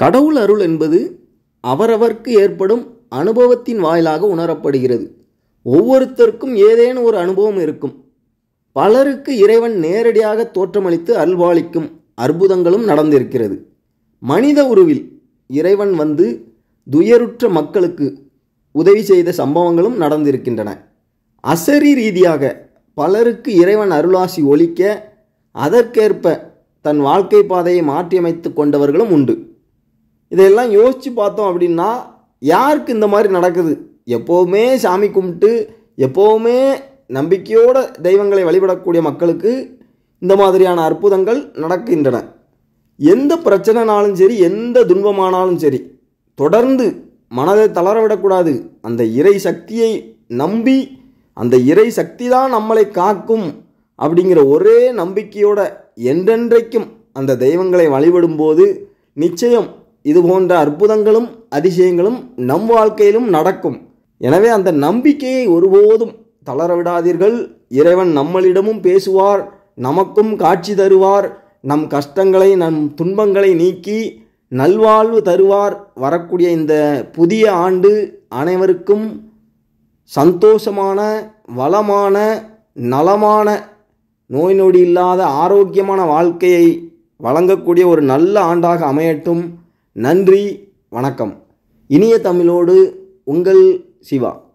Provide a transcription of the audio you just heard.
கடவுள் அருள் என்பது அவரவர்க்கு ஏற்படும் அனுபவத்தின் வாயிலாக உணரப்படுகிறது. ஒவ்வொருத்தருக்கும் ஏதேனும் ஒரு அனுபவம் இருக்கும். பலருக்கு இறைவன் நேரடியாக தோற்றமளித்து அருள்பாலிக்கும் அற்புதங்களும் நடந்திருக்கிறது. மனித உருவில் இறைவன் வந்து துயருற்ற மக்களுக்கு உதவி செய்த சம்பவங்களும் நடந்திருக்கின்றன. அசரி ரீதியாக பலருக்கு இறைவன் அருளாசி ஒலிக்க அதற்கேற்ப தன் வாழ்க்கை பாதையை மாற்றியமைத்து கொண்டவர்களும் உண்டு. இதையெல்லாம் யோசித்து பார்த்தோம் அப்படின்னா, யாருக்கு இந்த மாதிரி நடக்குது? எப்போவுமே சாமி கும்பிட்டு எப்போவுமே நம்பிக்கையோட தெய்வங்களை வழிபடக்கூடிய மக்களுக்கு இந்த மாதிரியான அற்புதங்கள் நடக்கின்றன. எந்த பிரச்சனைனாலும் சரி, எந்த துன்பமானாலும் சரி, தொடர்ந்து மனதை தளரவிடக்கூடாது. அந்த இறை சக்தியை நம்பி, அந்த இறை சக்தி தான் நம்மளை காக்கும் அப்படிங்கிற ஒரே நம்பிக்கையோட என்றென்றைக்கும் அந்த தெய்வங்களை வழிபடும்போது நிச்சயம் இது போன்ற அற்புதங்களும் அதிசயங்களும் நம் வாழ்க்கையிலும் நடக்கும். எனவே அந்த நம்பிக்கையை ஒருபோதும் தளரவிடாதீர்கள். இறைவன் நம்மளிடமும் பேசுவார், நமக்கும் காட்சி தருவார், நம் கஷ்டங்களை நம் துன்பங்களை நீக்கி நல்வாழ்வு தருவார். வரக்கூடிய இந்த புதிய ஆண்டு அனைவருக்கும் சந்தோஷமான, வளமான, நலமான, நோய் நொடி இல்லாத ஆரோக்கியமான வாழ்க்கையை வழங்கக்கூடிய ஒரு நல்ல ஆண்டாக அமையட்டும். நன்றி, வணக்கம். இனிய தமிழோடு உங்கள் சிவா.